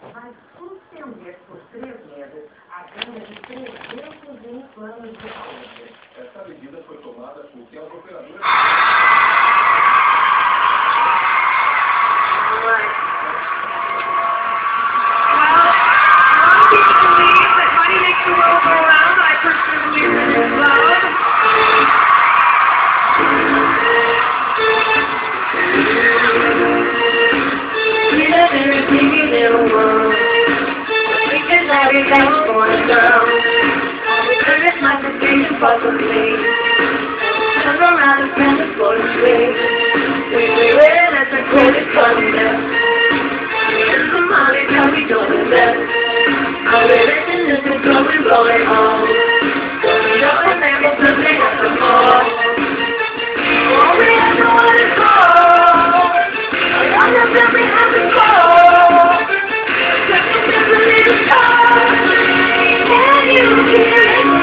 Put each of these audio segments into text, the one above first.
vai suspender por 3 meses a venda de 320 planos de saúde. Essa medida foi tomada porque as operadoras... Possibly turn around and spend the floor to sleep. We live as a credit thunder. And somebody tell me don't that. Our religion is a growing, blowing home. Going up and never something at the mall. All we have to want is gold. I don't know that we have to go. Just a little time. Can you hear it?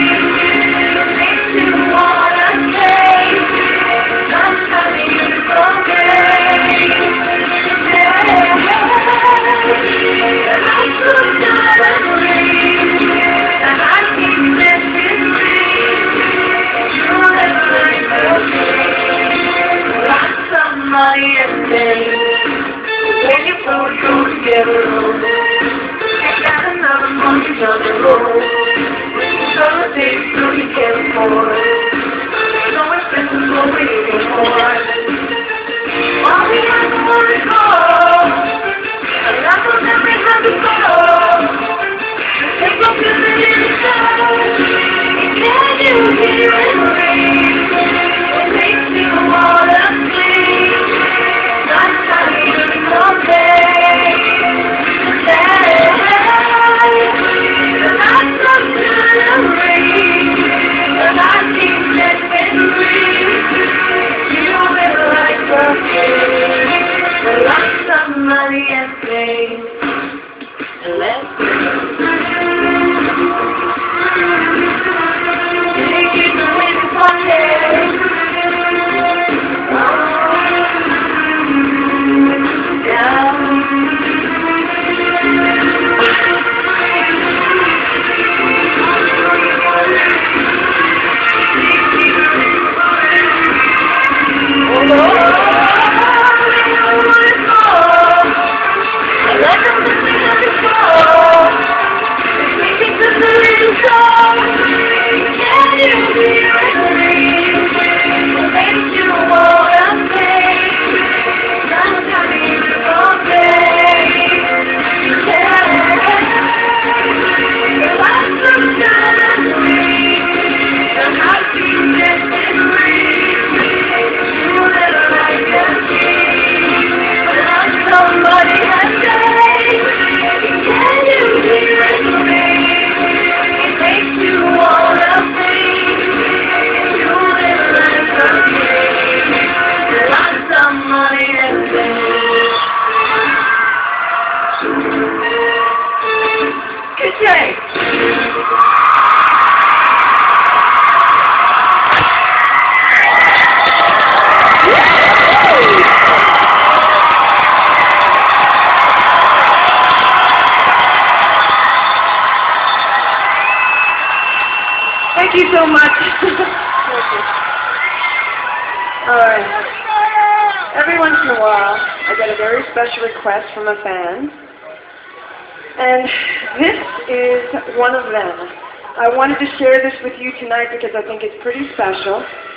Money and day, when you both go together, you got another month on the road. Some days so you can't afford, so expensive for waiting for. All we have to want is gold, and that's what we have to go. Take up your little soul, can you hear it ring? It makes me wanna sleep. Money and fame, and let's go. Take it away from Monday. Thank you so much. Alright. Every once in a while, I get a very special request from a fan. And this is one of them. I wanted to share this with you tonight because I think it's pretty special.